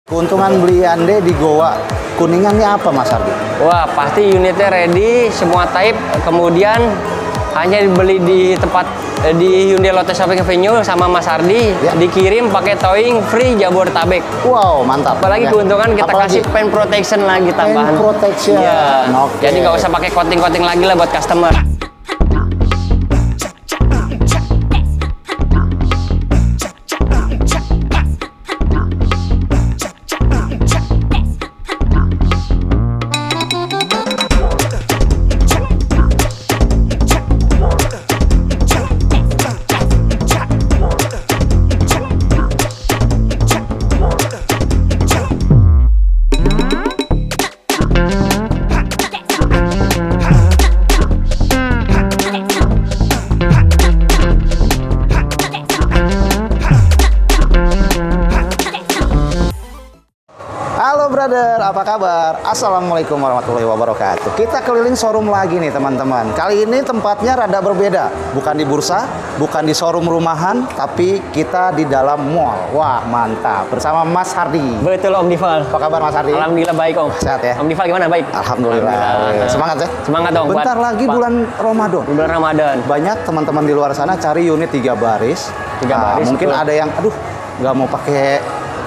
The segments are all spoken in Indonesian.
Keuntungan beli Hyundai di Goa Kuningan ini apa, Mas Ardi? Wah, pasti unitnya ready, semua type. Kemudian hanya dibeli di tempat di Hyundai Lotte Shopping Avenue sama Mas Ardi, ya. Dikirim pakai towing free Jabodetabek. Wow, mantap. Apalagi keuntungan kita kasih paint protection lagi tambahan. Paint protection. Ya. Okay. Jadi nggak usah pakai coating-coating lagi lah buat customer. Brother, apa kabar? Assalamualaikum warahmatullahi wabarakatuh. Kita keliling showroom lagi nih teman-teman. Kali ini tempatnya rada berbeda. Bukan di bursa, bukan di showroom rumahan, tapi kita di dalam mall. Wah, mantap. Bersama Mas Hardi. Betul, Om Dival. Apa kabar Mas Hardi? Alhamdulillah baik, Om. Sehat ya? Om Dival gimana? Baik? Alhamdulillah. Semangat ya? Semangat dong. Bentar lagi bulan Ramadan. Bulan Ramadan. Banyak teman-teman di luar sana cari unit 3 baris. Baris. Mungkin ada yang, aduh, nggak mau pakai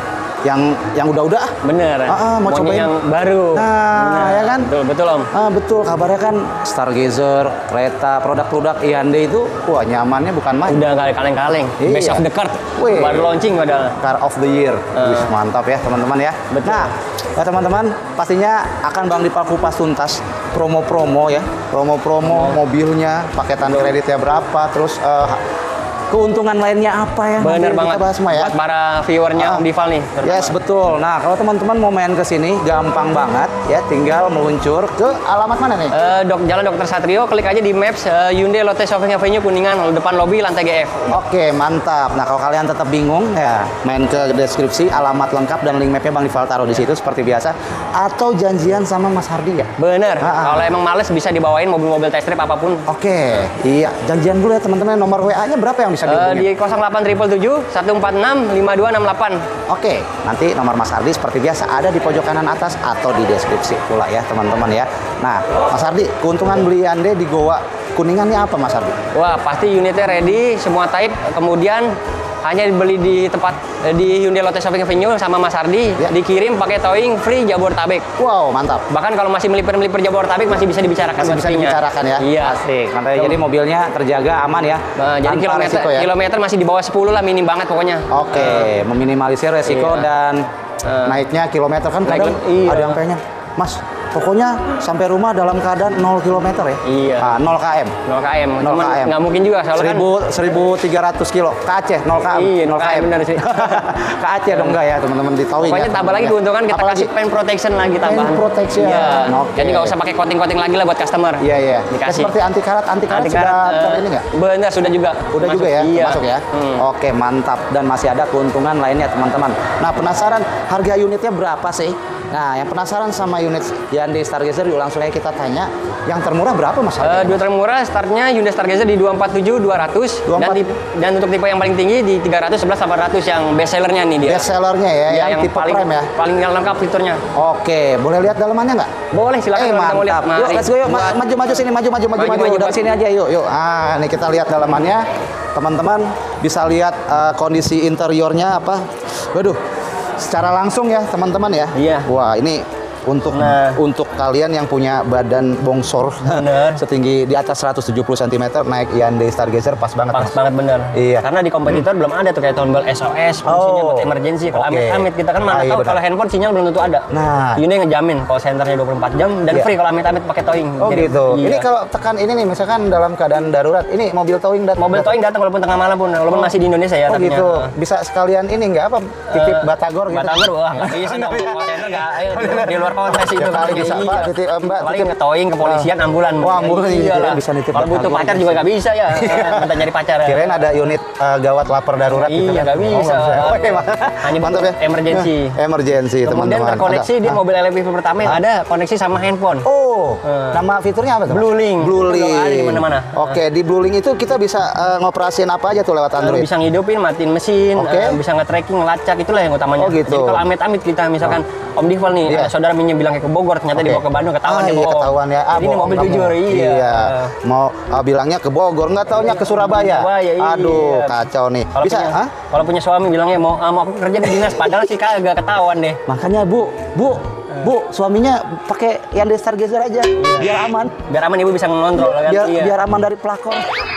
yang udah-udah. Bener. Mau cobain yang baru. Nah, ya kan? Betul Om. Betul. Kabarnya kan Stargazer, kereta, produk-produk Hyundai itu, wah nyamannya bukan main. Udah nggak kaleng-kaleng. Iya. Best of the card. Wih. Baru launching padahal. Car of the year. Wih, mantap ya teman-teman ya. Betul. Nah, ya teman-teman, pastinya akan Bang Dival kupas tuntas promo-promo ya. Promo-promo mobilnya, paketan kreditnya berapa, terus keuntungan lainnya apa ya? Bener banget. Kita bahas semua ya. Buat para viewernya Om Dival nih. Yes, betul. Nah, kalau teman-teman mau main ke sini gampang banget ya, tinggal meluncur ke alamat mana nih? Jalan Dr. Satrio, klik aja di Maps Hyundai Lotte Shopping Avenue Kuningan, depan lobi lantai GF. Oke, mantap. Nah, kalau kalian tetap bingung ya, main ke deskripsi, alamat lengkap dan link mapnya Bang Dival taruh di situ seperti biasa. Atau janjian sama Mas Hardi ya. Bener. Kalau emang males bisa dibawain mobil-mobil test drive apapun. Oke, iya. Janjian dulu ya teman-teman. Nomor WA-nya berapa yang bisa dihubungin? Di 08777 146 5268. Oke, nanti nomor Mas Hardi seperti biasa ada di pojok kanan atas atau di deskripsi pula ya teman-teman ya. Nah, Mas Hardi, keuntungan beli Hyundai di Goa Kuningan ini apa Mas Hardi? Wah, pasti unitnya ready, semua type. Kemudian hanya dibeli di tempat di Hyundai Lotte Shopping Avenue sama Mas Hardi, ya. Dikirim pakai towing free Jabodetabek. Wow, mantap. Bahkan kalau masih melipir Jabodetabek masih bisa dibicarakan. Masih bisa dibicarakan ya. Iya. Asik. Jadi mobilnya terjaga aman ya. Nah, jadi kilometer masih di bawah 10 lah, minim banget pokoknya. Oke, meminimalisir resiko dan naiknya kilometer kan kadang ada yang pengen, Mas, pokoknya sampai rumah dalam keadaan 0 km ya? Iya. 0 km. 0 km. 0 km. Nggak mungkin juga soalnya 1300 kilo ke Aceh 0 km. Iya, 0 km benar sih. Ke Aceh dong enggak ya, teman-teman di towing. Pokoknya tambah lagi keuntungan kita kasih paint protection lagi tambahan. Paint protection. Iya. Okay. Jadi nggak usah pakai coating-coating lagi lah buat customer. Iya, iya. Dikasih. Seperti anti karat sudah ini nggak? Benar, sudah juga. Udah masuk, juga ya? Iya. Masuk ya? Oke, mantap. Dan masih ada keuntungan lainnya teman-teman. Nah, penasaran harga unitnya berapa sih? Nah, yang penasaran sama unit Hyundai Stargazer, yuk langsung aja kita tanya. Yang termurah berapa Mas? Dua termurah startnya Hyundai Stargazer di 247 200 dan untuk tipe yang paling tinggi di 311 800 yang best sellernya nih dia. Best sellernya ya, ya yang tipe paling prime ya. Paling lengkap fiturnya. Oke, boleh lihat dalamannya nggak? Boleh, silakan kalau kita mau lihat. Yuk, let's go yuk. Maju sini, maju. Dari sini aja yuk. Ini kita lihat dalamannya. Teman-teman bisa lihat kondisi interiornya apa. Waduh. Secara langsung ya teman-teman ya. Iya. Wah, ini untuk kalian yang punya badan bongsor setinggi di atas 170 cm naik Hyundai Stargazer pas banget. Pas banget bener. Iya. Karena di kompetitor belum ada tuh kayak tombol SOS, fungsinya buat emergency. Kalau amit-amit kita kan mana tahu kalau handphone sinyal belum tentu ada. Nah, Hyundai ngejamin call centernya 24 jam dan free kalau amit-amit pakai towing. Oh jadi, gitu. Iya. Ini kalau tekan ini nih misalkan dalam keadaan darurat, ini mobil towing datang. Mobil towing datang walaupun tengah malam pun, walaupun masih di Indonesia ya. Oh gitu. Bisa sekalian ini nggak apa titip Batagor gitu. Batagor wah nggak bisa dong. Call center nggak, ayo di luar kontes itu. Ya kali bisa, Iya. Pak, titip, Mbak, Paling titip. ngetowing ke polisian, ambulan. Wah, ambulan Iya lah. bisa nitip Kalau butuh ambulan. pacar juga nggak bisa ya. Minta nyari pacar. Kirain ada unit gawat lapar darurat gitu Iya, kan. nggak bisa. Oke, Hanya mantap ya. emergency. Emergency, Kemudian teman-teman. terkoneksi Ada- di mobil electric pertama yang ada koneksi sama handphone. Oh, nama fiturnya apa tuh? Mas? Blue Link. Blue Itu ada di Link. mana-mana. Oke, di Blue Link itu kita bisa ngoperasin apa aja tuh lewat Lu Android? bisa ngidupin, matiin mesin, Oke. bisa nge-tracking, ngelacak, itulah yang utamanya. Oh, gitu. Jadi kalau amit-amit kita misalkan Om Dival nih, Iya. saudara minjem bilang ke Bogor, ternyata Oke. dibawa ke Bandung, ketahuan dia iya, bohong. ketahuan ya. Jadi ini bohong mobil kamu. jujur, iya. Mau bilangnya ke Bogor, nggak taunya ke Surabaya. Surabaya, iya. Aduh, kacau nih. Kalau Bisa, punya, hah? kalau punya suami bilangnya mau aku kerja di dinas, padahal sih kagak ketahuan deh. Makanya Bu, suaminya pakai yang di Stargazer aja, biar aman. Biar aman ibu bisa mengontrol kan. Iya. Biar aman dari pelakor.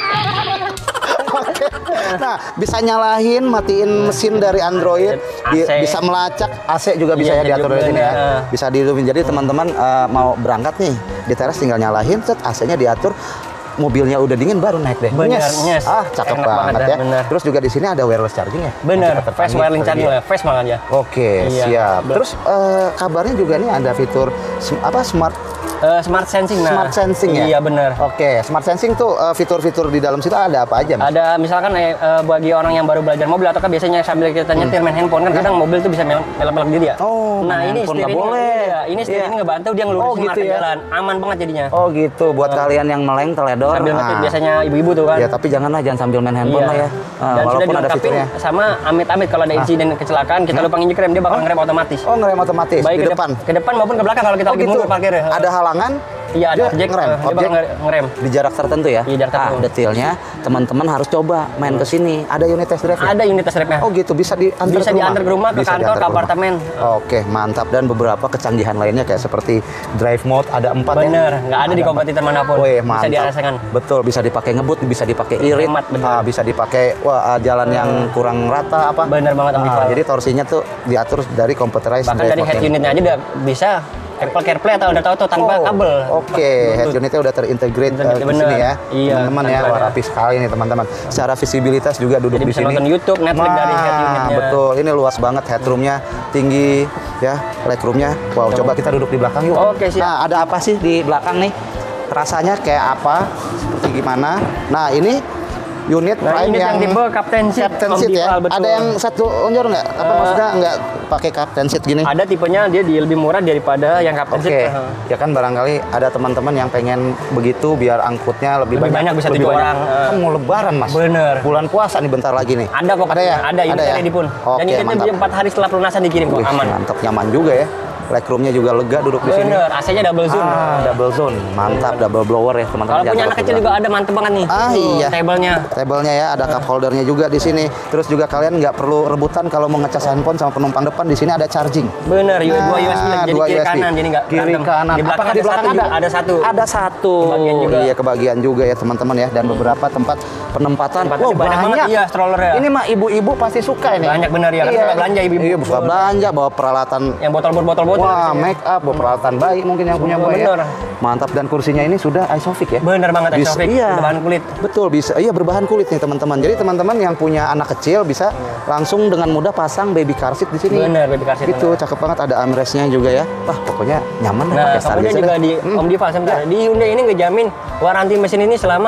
Oke. Nah, bisa nyalain, matiin mesin dari Android, AC. bisa melacak, AC juga bisa Iya, ya diatur jadi dari sini ya. bener. Bisa dihidupin. Jadi teman-teman mau berangkat nih di teras tinggal nyalain, set AC-nya diatur. Mobilnya udah dingin baru naik deh. Bener, nyes. Ah, cakep Enak banget banget ya. dah, bener. Terus juga di sini ada wireless charging ya. Bener, Nanti fast petani wireless pergi. charging lah, fast banget ya. Oke, Iya. siap. Terus kabarnya juga nih ada fitur smart Smart sensing, nah. smart sensing ya? Iya benar. Oke, smart sensing tuh fitur-fitur di dalam situ ada apa aja, Mas? Ada misalkan bagi orang yang baru belajar mobil atau kan biasanya sambil kita nyetir main handphone kan kadang mobil tuh bisa melek-melek diri ya. Oh, nah main ini handphone nggak steering boleh. iya, ini steering Iya. ngebantu dia ngelurusin Oh, gitu market ya? jalan, aman banget jadinya. Oh gitu, buat kalian yang meleng teledor. Sambil ngetir nah. biasanya ibu-ibu tuh kan. Ya tapi janganlah, jangan sambil main handphone Iya. lah ya. Dan sudah Walaupun ada dilengkapin fiturnya. sama amit-amit kalau ada insiden kecelakaan kita lupa nginjek rem dia bakal ngerem otomatis. Oh, ngerem otomatis Baik di depan. ke depan maupun ke belakang kalau kita Oh lagi gitu. mundur parkir. Ada halangan? Iya ada dia objek, ngerem. dia Objek bakal ngerem. di jarak tertentu ya. Iya, jarak tertentu. Detailnya teman-teman harus coba main ke sini. Ada unit test drive ya? Ada unit test drive-nya. Oh gitu, bisa diantar Bisa ke rumah? diantar ke rumah, ke Bisa kantor, diantar ke rumah. apartemen. Oke, mantap. Dan beberapa kecanggihan lainnya kayak seperti drive mode ada 4 ya? Bener, nggak ada di kompetitor manapun. Wih, Bisa mantap. dirasakan. Betul, bisa dipakai ngebut, bisa dipakai irit, Hemat, bener. bisa dipakai jalan yang kurang rata apa. Bener banget, Om Iqbal. Jadi torsinya tuh diatur dari computerized Bahkan drive dari head mode-nya. unitnya aja udah bisa CarPlay atau udah tahu tanpa kabel. Oke, head unitnya udah terintegrate di Bener. sini ya. Iya, Teman-teman ya, tanpa wah ada. rapi sekali nih teman-teman. Secara visibilitas juga duduk Jadi di bisa sini. nonton YouTube, Netflix dari head unitnya. Betul, ini luas banget headroomnya, tinggi ya, legroomnya. Wow, coba kita duduk di belakang yuk. Oke, siap. Nah, ada apa sih di belakang nih? Rasanya kayak apa? Seperti gimana? Nah, ini unit Nah, Prime unit yang tipe Captain Seat, Captain Om Seat ya. Iqbal, betul. Ada yang satu onjor nggak? Apa maksudnya nggak pakai Captain Seat gini? Ada tipenya dia lebih murah daripada yang Captain Oke, Seat. ya kan barangkali ada teman-teman yang pengen begitu biar angkutnya lebih Lebih banyak, bisa lebih 7 banyak. orang. Kan mau lebaran mas. Bener. Bulan puasa nih bentar lagi nih. Ada kok. Ada ya? Ada unitnya ya? ready pun. Oke, Dan unitnya mantap. dia 4 hari setelah pelunasan dikirim kok, Wih, aman. mantap, nyaman juga ya. Legroomnya juga lega duduk di sini. Bener, AC-nya double zone. Double zone, mantap, double blower ya teman-teman. Kalau punya Jangan anak kecil lupa. juga ada, mantep banget nih. Ah, Tuh, iya. Table-nya. Tablenya ya, ada cup holdernya juga di sini. Terus juga kalian nggak perlu rebutan kalau mau ngecas handphone sama penumpang depan. Di sini ada charging. Bener, dua USB lagi, jadi dua kiri USB. kanan, jadi nggak kiri berantem. kanan. Di belakang Apakah di belakang ada? Ada satu. Ada satu. Kebagian juga. Iya, kebagian juga ya teman-teman ya. Dan beberapa tempat penempatan. Tempatnya banyak banget, iya, strollernya. Ini mah ibu-ibu pasti suka ini. Banyak bener ya, kan suka belanja ibu-ibu. Iya, suka belanja, bawa peralatan. Yang botol-botol. Wah, make up, bawa peralatan bayi mungkin yang punya bayi. Bener. Ya. Mantap, dan kursinya ini sudah Isofix ya. Bener banget, Bisa- Isofix, iya. berbahan kulit. Betul, bisa. Iya, berbahan kulit nih teman-teman. Jadi teman-teman yang punya anak kecil bisa langsung dengan mudah pasang baby car seat di sini. Bener, baby car seat, Itu cakep banget, ada armrestnya juga ya. Wah, pokoknya nyaman lah Nah, pakai kemudian Stargazer. juga di Om Diva sebentar. Di Hyundai ini ngejamin waranti mesin ini selama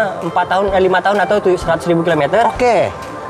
5 tahun atau 100.000 km. Oke.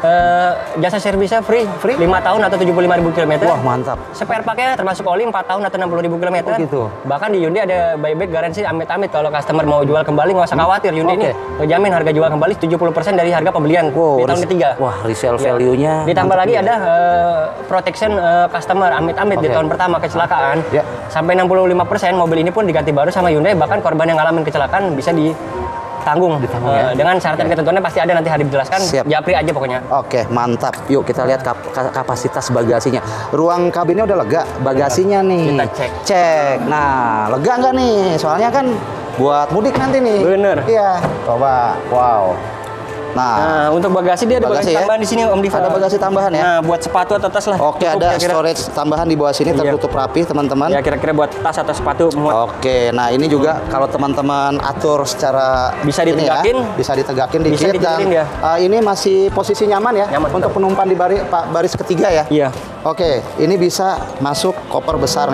Jasa servisnya free 5 tahun atau 75.000 km. Wah, mantap. Spare paknya termasuk oli 4 tahun atau 60.000 km. Oh, gitu. Bahkan di Hyundai ada buyback garansi amit-amit kalau customer mau jual kembali nggak usah khawatir. Hyundai ini ngejamin harga jual kembali 70% dari harga pembelian di tahun ketiga. Wah, resale Ya. value-nya. Ditambah mantap lagi juga. ada protection customer amit-amit di Oke. tahun pertama kecelakaan. Ya. Sampai 65% mobil ini pun diganti baru sama Hyundai, bahkan korban yang ngalamin kecelakaan bisa ditanggung. ya. Dengan syarat dan ketentuannya pasti ada nanti hari dijelaskan. Siap. Japri aja pokoknya. Oke, mantap. Yuk kita lihat kapasitas bagasinya. Ruang kabinnya udah lega, bagasinya nih. Kita cek. Cek. Nah, lega nggak nih? Soalnya kan buat mudik nanti nih. Bener. Iya. Coba. Wow. Nah, Nah, untuk bagasi dia ada Bagasi bagasi ya? tambahan di sini Om Diva. ada bagasi tambahan ya. Nah, buat sepatu atau tas lah. Oke, Cukup ada kira-kira. storage tambahan di bawah sini Iya. tertutup rapi, teman-teman. Ya kira-kira buat tas atau sepatu muat. Oke, nah ini juga kalau teman-teman atur secara Bisa ini ya, ditegakin. bisa ditegakin Bisa dikit dan ditidurin dia. ini masih posisi nyaman ya Nyaman, untuk penumpang di baris ketiga ya. Iya. Oke, ini bisa masuk koper besar nih.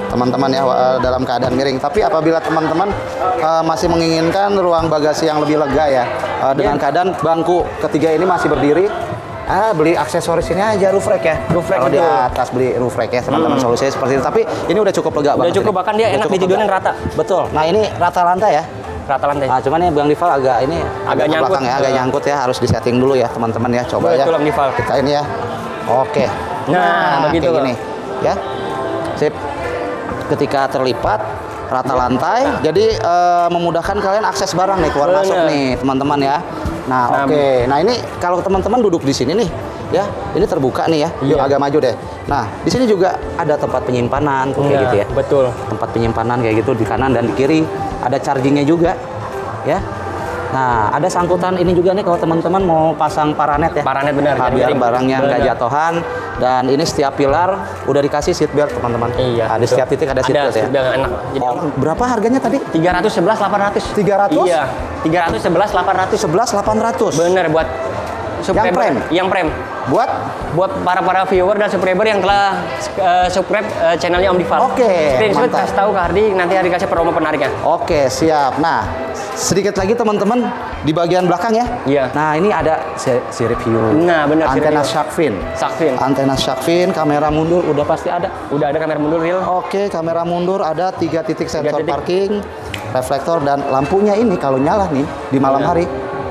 teman-teman ya, dalam keadaan miring. Tapi apabila teman-teman masih menginginkan ruang bagasi yang lebih lega ya, dengan keadaan bangku ketiga ini masih berdiri, beli aksesoris ini aja, roof rack ya. Roof rack kalau di itu. atas beli roof rack ya teman-teman, solusinya seperti itu. Tapi ini udah cukup lega Udah banget. cukup, bahkan dia Udah enak cukup ditidurin lega. rata. Betul. Nah ini rata lantai ya. Rata lantai. Nah, cuman ya Bang Dival agak ini Agak ke nyangkut. belakang ya, agak nyangkut ya, harus disetting dulu ya teman-teman ya. Coba ya. Betul, Bang Dival. Kita ini ya. Oke. Nah, begitu, kayak Bang. gini. Ya. Sip. Ketika terlipat rata lantai, jadi memudahkan kalian akses barang nih keluar Bener. masuk nih teman-teman ya. Nah, oke. Nah, ini kalau teman-teman duduk di sini nih, ya, ini terbuka nih ya. Yuk Iya. agak maju deh. Nah, di sini juga ada tempat penyimpanan tuh kayak Nah, gitu ya. betul. Tempat penyimpanan kayak gitu di kanan dan di kiri, ada chargingnya juga ya. Nah, ada sangkutan ini juga nih kalau teman-teman mau pasang paranet ya. Paranet benar, Nah, jadi biar miring. barangnya nggak Benar. jatuhan. Dan ini setiap pilar udah dikasih seat belt teman-teman. Iya. Nah, di betul. setiap titik ada seat belt ya. seat belt yang enak. Jadi Oh, berapa harganya tadi? 311.800. 300? Iya. 311.800. 11.800. Bener buat subscriber. prem? Yang prem. Buat Buat para viewer dan subscriber yang telah subscribe channelnya Om Dival. Oke, Screenshot mantap. kasih tahu ke Hardi, nanti Hardi kasih promo penariknya. Oke, siap. Nah, sedikit lagi teman-teman di bagian belakang ya. Iya. Nah, ini ada sirip hiu. Nah, benar, sirip Antena hiu. shark fin. Saksin. Antena shark fin, kamera mundur udah pasti ada. Udah ada kamera mundur real. Oke, kamera mundur ada 3 titik sensor titik. parking, reflektor dan lampunya ini kalau nyala nih di malam Iya. hari.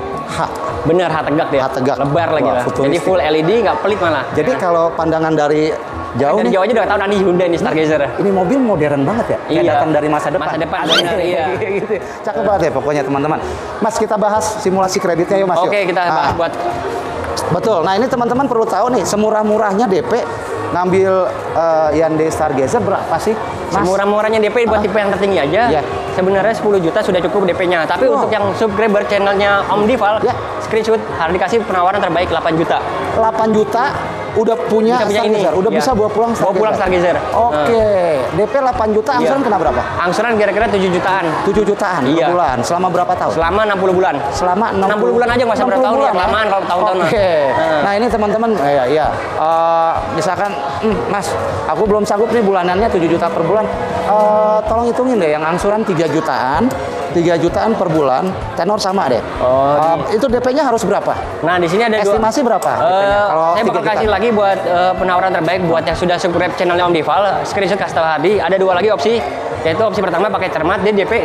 Bener, hat tegak dia. Hat tegak. Lebar lagi Wah, lah. futuristik. Jadi full LED, nggak pelit malah. Jadi kalau pandangan dari jauh dari nih, jauh aja udah tahu nanti Hyundai nih Stargazer. ini mobil modern banget ya. Kayak Iya. datang dari masa depan. Masa depan, Asli. benar, iya. Gitu. Cakep banget ya pokoknya teman-teman. Mas, kita bahas simulasi kreditnya yuk Mas. Oke, yuk. kita bahas buat Betul. Nah, ini teman-teman perlu tahu nih, semurah-murahnya DP ngambil Hyundai Stargazer berapa sih? Mas? semurah-murahnya DP buat tipe yang tertinggi aja. Iya. Sebenarnya 10 juta sudah cukup DP-nya. Tapi Wow. untuk yang subscriber channelnya Om Dival, Ya. screenshot Hardi kasih penawaran terbaik 8 juta. 8 juta udah punya Bisa punya ini. Stargazer, udah Iya. bisa bawa pulang Bawa pulang Stargazer. Oke, DP 8 juta, Iya. angsuran kena berapa? Angsuran kira-kira 7 jutaan. 7 jutaan Iya. per bulan. Selama berapa tahun? Selama 60 bulan. Selama 60 bulan aja, nggak usah berapa tahun ya. bulan Kelamaan kalau tahun-tahun mah. Oke. Nah. Nah, ini teman-teman, iya. Misalkan, Mas, aku belum sanggup nih bulanannya 7 juta per bulan. Tolong hitungin deh yang angsuran 3 jutaan. 3 jutaan per bulan, tenor sama deh. Oh, itu DP-nya harus berapa? Nah, di sini ada Estimasi berapa DP-nya? Kalau saya 3 bakal juta. kasih lagi buat penawaran terbaik buat yang sudah subscribe channelnya Om Dival. Screenshot kasih tahu Hardi. Ada 2 lagi opsi. Yaitu opsi pertama pakai cermat, dia DP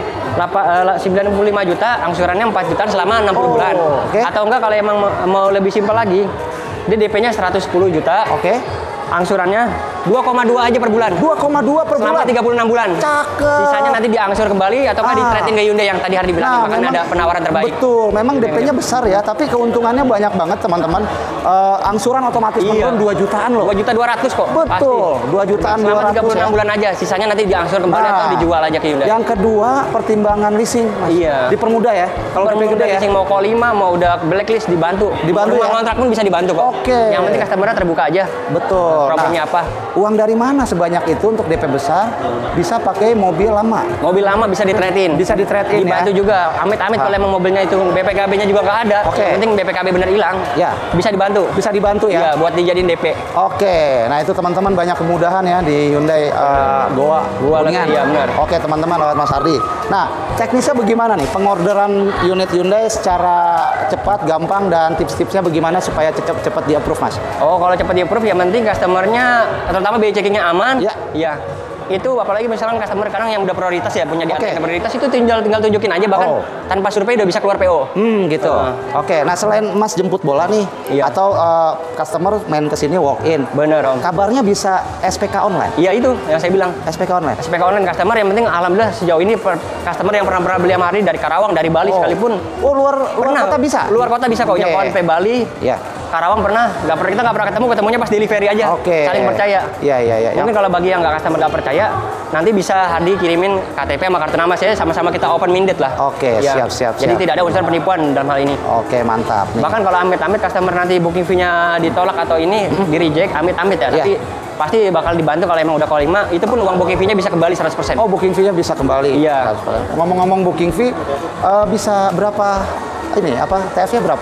95 juta, angsurannya 4 jutaan selama 60 bulan. oke. Atau enggak kalau emang mau lebih simpel lagi, dia DP-nya 110 juta. Oke. Angsurannya 2,2 aja per bulan. 2,2 per Selama bulan. 36 bulan. Cakep. Sisanya nanti diangsur kembali atau di trade-in ke Hyundai yang tadi Hardi bilang. Bahkan memang- ada penawaran terbaik. Betul, memang DP-nya besar ya, tapi keuntungannya banyak banget teman-teman. Angsuran otomatis Iya. menurun 2 jutaan loh. 2.200.000 kok. Betul, pasti. 2 jutaan Selama 200 36 ya. bulan aja, sisanya nanti diangsur kembali atau dijual aja ke Hyundai. Yang kedua, pertimbangan leasing, Mas. Iya. Dipermudah ya. Kalau DP gede ya. Leasing mau call 5, mau udah blacklist dibantu. Dibantu Rumah ya? kontrak pun bisa dibantu kok. Oke. Yang penting customer-nya terbuka aja. Betul. Problemnya apa? Uang dari mana sebanyak itu untuk DP besar? Bisa pakai mobil lama. Mobil lama bisa di-trade-in. Bisa di-trade-in Dibantu ya. juga. Amit-amit kalau emang mobilnya itu BPKB-nya juga nggak ada. Oke. Yang penting BPKB bener hilang. Ya. Bisa dibantu. Bisa dibantu ya. Iya, buat dijadiin DP. Oke, nah itu teman-teman banyak kemudahan ya di Hyundai Goa. Kuningan. iya, benar. Oke teman-teman, lewat Mas Hardi. Nah, teknisnya bagaimana nih? Pengorderan unit Hyundai secara cepat, gampang, dan tips-tipsnya bagaimana supaya cepat di-approve, Mas? Oh, kalau cepat di-approve ya penting customer-nya, terutama biaya checkingnya aman. Ya. Iya. Itu apalagi misalkan customer kadang yang udah prioritas ya, punya di Oke. antena prioritas itu tinggal tunjukin aja, bahkan Oh. tanpa survei udah bisa keluar PO. Gitu. Oke, nah selain Mas jemput bola nih, Iya. atau customer main ke sini walk in, Bener Om. kabarnya bisa SPK online. Iya itu yang saya bilang. SPK online. SPK online customer yang penting alhamdulillah sejauh ini customer yang pernah beli sama Hardi dari Karawang, dari Bali sekalipun. Oh, luar Pernah. kota bisa? Luar kota bisa kok. Oke. Yang ONP Bali, Ya. Karawang pernah. Kita nggak pernah ketemunya pas delivery aja. Oke. Saling percaya. Iya. Mungkin kalau bagi yang nggak customer nggak percaya, nanti bisa Hardi kirimin KTP sama kartu nama saya, sama-sama kita open minded lah. Oke, Ya. siap. Jadi tidak ada unsur penipuan dalam hal ini. Oke, mantap nih. Bahkan kalau amit-amit customer nanti booking fee-nya ditolak atau ini di reject, amit-amit ya. Iya. Tapi pasti bakal dibantu kalau emang udah call 5, itu pun uang booking fee-nya bisa kembali 100%. Oh, booking fee-nya bisa kembali. Iya. Ngomong-ngomong booking fee, bisa berapa ini? Apa TF-nya berapa?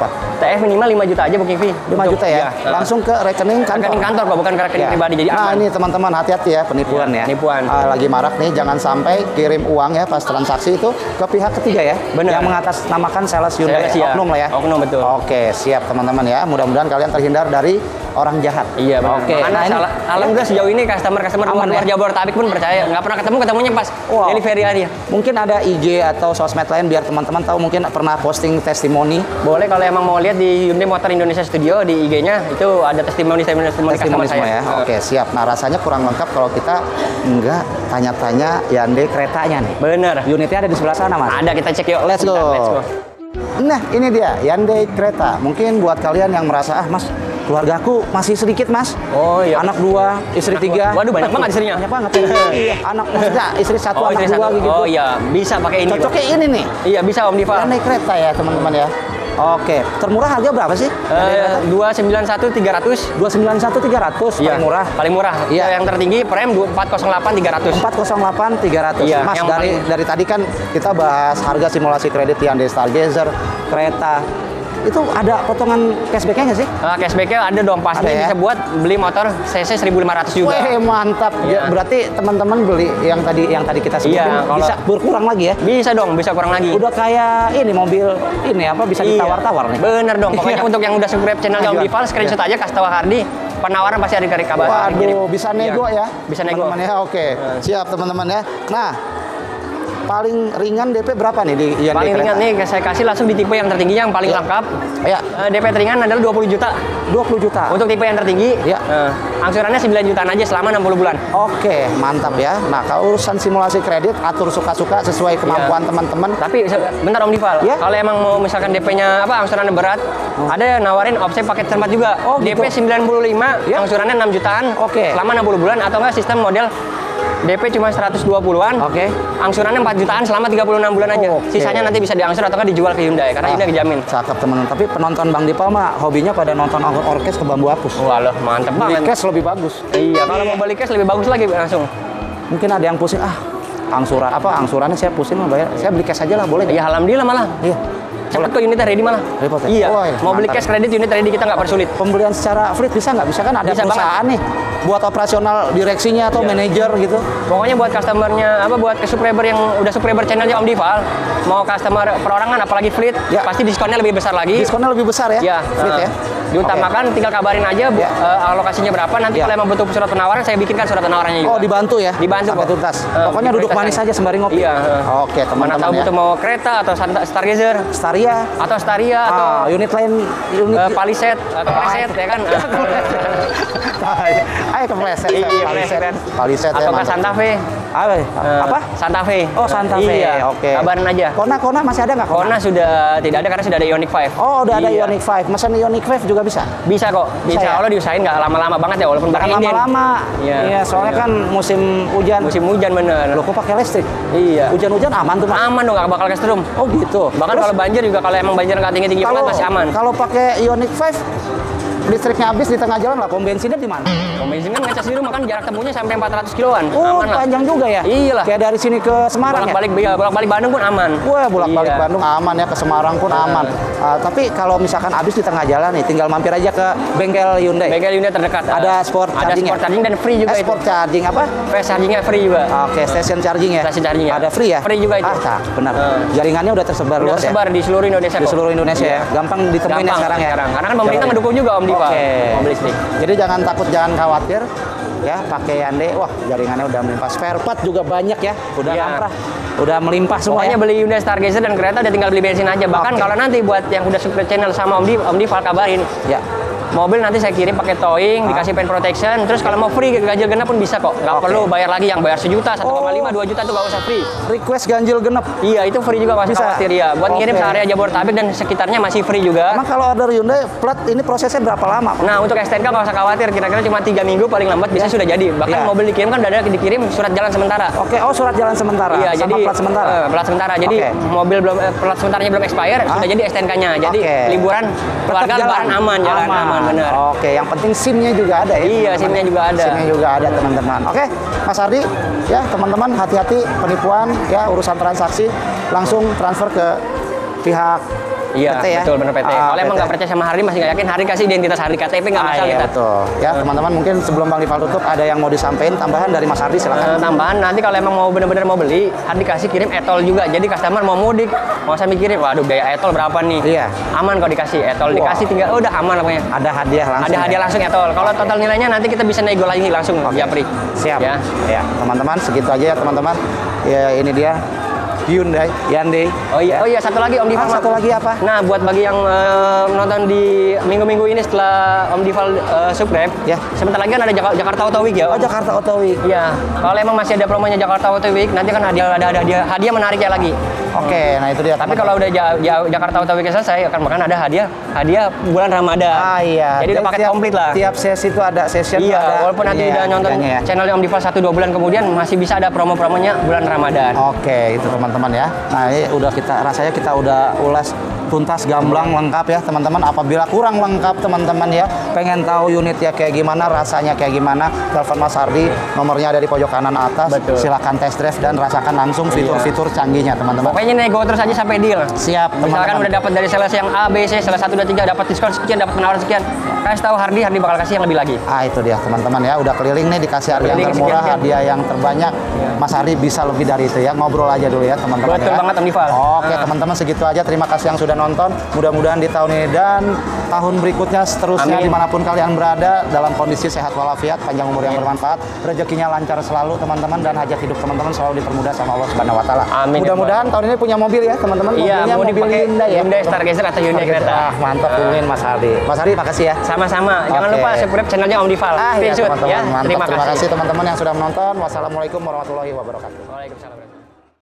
TF minimal 5 juta aja booking fee. 5 juta ya? Langsung ke rekening kantor? Rekening kantor kok, bukan ke rekening pribadi. Jadi nah aman. ini teman-teman hati-hati ya, penipuan ya. Penipuan. Lagi marak nih, jangan sampai kirim uang ya pas transaksi itu ke pihak ketiga ya. Bener. Yang mengatasnamakan sales Hyundai. Sales, ya. Oknum lah ya. Oknum, betul. Oke, siap teman-teman ya. Mudah-mudahan kalian terhindar dari orang jahat. Iya benar. Oke. Nah, ini alhamdulillah sejauh ini customer Aman, luar ya? Jabodetabek pun percaya. Nggak pernah ketemunya pas Wow. delivery aja. mungkin ada IG atau sosmed lain biar teman-teman tahu, mungkin pernah posting testimoni. Boleh kalau emang mau lihat di Hyundai Motor Indonesia Studio di IG-nya itu ada testimoni customer Testimoni semua saya. ya. Oke, siap. Nah, rasanya kurang lengkap kalau kita nggak tanya-tanya Hyundai keretanya nih. Bener. Unitnya ada di sebelah sana, Mas. Ada, kita cek yuk. Let's go. Nah, ini dia Hyundai Creta. Mungkin buat kalian yang merasa, Mas, keluargaku masih sedikit, Mas. Oh iya. Anak 2, istri 3. Waduh, banyak banget istrinya. Banyak banget. Iya. Anak maksudnya istri 1, anak istri 2 gitu. Oh iya, bisa pakai ini. Cocoknya ini nih. Iya, bisa Om Diva. Hyundai Creta ya, teman-teman ya. Oke, termurah harga berapa sih? 291.300. 291.300 paling murah. Paling murah. Iya. Yang tertinggi prem 408.300. 408.300. Iya, Mas, yang dari tadi kan kita bahas harga simulasi kredit Hyundai Stargazer, Creta. Itu ada potongan cashback-nya nggak sih? Cashback-nya ada dong, pasti Ada ya? bisa buat beli motor CC 1500 juga. Wih, mantap. Iya. Berarti teman-teman beli yang tadi kita sebutin Iya, kalau- bisa berkurang lagi ya? Bisa dong, bisa kurang lagi. Udah kayak ini mobil ini apa bisa Iya. ditawar-tawar nih. Bener dong. Pokoknya Iya. untuk yang udah subscribe channel Om Dival, screenshot aja kasih tahu Hardi. Penawaran pasti ada kabar. Waduh, bisa nego ya? Bisa nego. Teman-teman ya, oke. Siap teman-teman ya. Nah, paling ringan DP berapa nih di Hyundai Paling Creta? ringan nih, saya kasih langsung di tipe yang tertinggi yang paling Iya. lengkap. Ya, DP ringan adalah 20 juta. 20 juta. Untuk tipe yang tertinggi, Iya. angsurannya 9 jutaan aja selama 60 bulan. Oke, mantap ya. Nah, kalau urusan simulasi kredit, atur suka-suka sesuai kemampuan teman-teman. Tapi bentar Om Dival, Iya. kalau emang mau misalkan DP-nya angsurannya berat, ada yang nawarin opsi paket cermat juga. Oh, gitu. DP 95, Iya. angsurannya 6 jutaan Oke. selama 60 bulan, atau enggak sistem model DP cuma 120-an. Oke. Angsurannya 4 jutaan selama 36 bulan aja. Oke. Sisanya nanti bisa diangsur atau enggak dijual ke Hyundai karena ini dijamin. Cakep teman-teman. Tapi penonton Bang Dipal mah hobinya pada nonton orkes ke bambu hapus. Walah, mantep Beli banget. cash lebih bagus. Iya, kalau mau beli cash lebih bagus lagi langsung. Mungkin ada yang pusing, angsurannya saya pusing mah bayar. Saya beli cash aja lah, boleh nggak? Ya alhamdulillah malah. Iya. Cepet kok unitnya ready malah. Repot ya? Iya. Wah, Mau beli mantap. cash kredit unit ready kita nggak persulit. Pembelian secara fleet bisa nggak? Bisa kan ada Bisa perusahaan nih buat operasional direksinya atau Iya. manajer gitu. Pokoknya buat customernya buat subscriber yang udah subscriber channelnya Om Dival, mau customer perorangan apalagi fleet, Ya. pasti diskonnya lebih besar lagi. Diskonnya lebih besar ya? Ya, Fleet ya. diutamakan tinggal kabarin aja Ya. alokasinya berapa. Nanti Ya. kalau emang butuh surat penawaran, saya bikinkan surat penawarannya juga. Oh, dibantu ya? Dibantu sampai kok. tuntas. Pokoknya duduk manis aja sembari ngopi. Iya. Oke, Mana teman-teman tahu ya. butuh mau kereta atau Stargazer Staria. atau Staria atau Unit lain Palisade atau Palisade ya kan. Ayo kepleset. Iya, Palisade ya. atau ke mantap. Santa Fe. Apa? Santa Fe. Oh, Santa Fe. Iya. Oke. Kabarin aja. Kona masih ada nggak? Kona sudah tidak ada karena sudah ada Ioniq 5. Oh, udah ada Iya. Ioniq 5. Mesen Ioniq 5 juga bisa? Bisa kok. Bisa Insya ya? Allah diusahain nggak lama-lama banget ya walaupun Jangan pakai inden. lama-lama. Iya. Iya, soalnya kan musim hujan. Musim hujan bener. Loh, kok pakai listrik? Iya. Hujan-hujan aman tuh, Mas? Aman dong, nggak bakal kesetrum. Oh, gitu. Bahkan Terus, kalau banjir juga kalau emang banjir nggak tinggi-tinggi banget masih aman. Kalau pakai Ioniq 5, listriknya habis di tengah jalan lah, pom bensinnya di mana? Pom bensin kan ngecas di rumah kan jarak tempuhnya sampai 400 kiloan. Oh, Aman lah. panjang juga ya? Iyalah. Kayak dari sini ke Semarang ya? Bolak-balik Bandung pun aman. Wah, bolak-balik Iya. Bandung aman ya, ke Semarang pun aman. Tapi kalau misalkan habis di tengah jalan nih, tinggal mampir aja ke bengkel Hyundai. Bengkel unit terdekat. Ada sport charging sport ya? charging dan free juga itu. Sport charging apa? Fast chargingnya free juga. Oke, station charging ya? Station charging ya. Ada free ya? Free juga itu. Benar. Jaringannya udah tersebar Udah luas ya? tersebar di seluruh Indonesia Di kok. seluruh Indonesia Iya. ya? Gampang ditemuin ya sekarang ya? Karena kan pemerintah ngedukung juga Om Diva. Oke. Mobil listrik. Jadi jangan takut, jangan khawatir ya, pakai Hyundai. Wah, jaringannya udah melimpah. Spare part juga banyak ya, udah Iya. lamprah, udah melimpah semua Pokoknya ya. beli Hyundai Stargazer dan kereta udah tinggal beli bensin aja. Bahkan Oke. kalau nanti buat yang udah subscribe channel sama Om Dival kabarin. Ya. Mobil nanti saya kirim pakai towing, dikasih paint protection, terus kalau mau free ganjil genap pun bisa kok. Nggak Oke. perlu bayar lagi yang bayar 1 juta, 1,5, 2 juta itu nggak usah free. Request ganjil genap. Iya, itu free juga masih Bisa? khawatir ya. Buat ngirim Oke. ke area Jabodetabek dan sekitarnya masih free juga. Emang kalau order Hyundai plat ini prosesnya berapa lama, Pak? Nah, untuk STNK nggak usah khawatir, kira-kira cuma 3 minggu paling lambat bisa sudah jadi. Bahkan Iya. mobil dikirim kan udah ada dikirim surat jalan sementara. Oke, oh surat jalan sementara Iya, sama jadi plat sementara. plat sementara. Jadi Oke. mobil belum plat sementaranya belum expire, sudah jadi STNK-nya. Jadi Oke. liburan keluarga Tetap lebaran aman, jalan aman bener. Oke, yang penting SIM-nya juga ada ya. Iya, teman-teman. SIM-nya juga ada. SIM-nya juga ada, teman-teman. Oke, Mas Ardi, ya teman-teman hati-hati penipuan ya, urusan transaksi langsung transfer ke pihak Iya, PT ya? betul benar PT. Kalau emang PT. nggak percaya sama Hardi, masih nggak yakin, Hardi kasih identitas Hardi, KTP nggak masalah Iya, kita. betul. Ya, teman-teman mungkin sebelum Bang Difal tutup ada yang mau disampaikan tambahan dari Mas Hardi silakan. Tambahan nanti kalau emang mau benar-benar mau beli, Hardi kasih kirim etol juga. Jadi customer mau mudik, mau usah mikirin, waduh biaya etol berapa nih? Iya. Aman kalau dikasih etol, Wah. dikasih tinggal udah aman lah pokoknya. Ada hadiah langsung. Ada hadiah langsung etol. Kalau total nilainya nanti kita bisa nego lagi langsung Japri. Siap. Ya. Ya, teman-teman segitu aja ya teman-teman. Ya, ini dia Hyundai. Oh iya, satu lagi Om Difal. Satu lagi apa? Nah, buat bagi yang nonton di minggu-minggu ini setelah Om Difal subscribe, Ya. sebentar lagi kan ada Jakarta Auto Week ya. Oh, Jakarta Auto Week. Iya, kalau emang masih ada promonya Jakarta Auto Week, nanti kan ada hadiah menariknya lagi. Oke, nah itu dia. Tapi kalau udah Jakarta Auto Week selesai, akan bahkan ada hadiah bulan Ramadan. iya. Jadi udah paket komplit lah. Tiap sesi itu ada session. Iya, ada walaupun nanti ini udah nonton harganya ya. channelnya Om Difal 1-2 bulan kemudian masih bisa ada promo-promonya bulan Ramadan. Oke, itu teman-teman ya. Nah, ini rasanya kita udah ulas tuntas, gamblang, lengkap ya teman-teman. Apabila kurang lengkap teman-teman ya, pengen tahu unitnya kayak gimana, rasanya kayak gimana, telepon Mas Hardi, nomornya ada di pojok kanan atas. Betul. Silakan test drive dan rasakan langsung fitur-fitur canggihnya teman-teman. Pokoknya nego terus aja sampai deal. Siap Misalkan teman-teman. udah dapat dari sales yang A, B, C, sales 1, 2, 3 dapat diskon sekian, dapat penawaran sekian. Kasih tahu Hardi bakal kasih yang lebih lagi. Itu dia teman-teman ya, udah keliling nih dikasih harga yang Keliling termurah, sekian. hadiah yang terbanyak. Mas Hardi bisa lebih dari itu ya. Ngobrol aja dulu ya teman-teman. Betul ya. banget Om Difal. Oke teman-teman, segitu aja. Terima kasih yang sudah nonton. Mudah-mudahan di tahun ini dan tahun berikutnya seterusnya Amin. dimanapun kalian berada dalam kondisi sehat walafiat, panjang umur yang bermanfaat, rezekinya lancar selalu teman-teman, dan hajat hidup teman-teman selalu dipermudah sama Allah Subhanahu Wa Taala. Amin. Mudah-mudahan tahun ini punya mobil ya teman-teman. Iya, Mobilnya mau mobil dipakai Hyundai ya. Hyundai Stargazer atau Hyundai Creta. Mantap, hubungin Mas Hardi. Mas Hardi, makasih ya. Sama-sama. Jangan Oke. lupa subscribe channelnya Om Difal. Iya Pinsuit, teman-teman, ya. mantap. Terima Terima kasih. kasih teman-teman yang sudah menonton. Wassalamualaikum warahmatullahi wabarakatuh. Waalaikumsalam.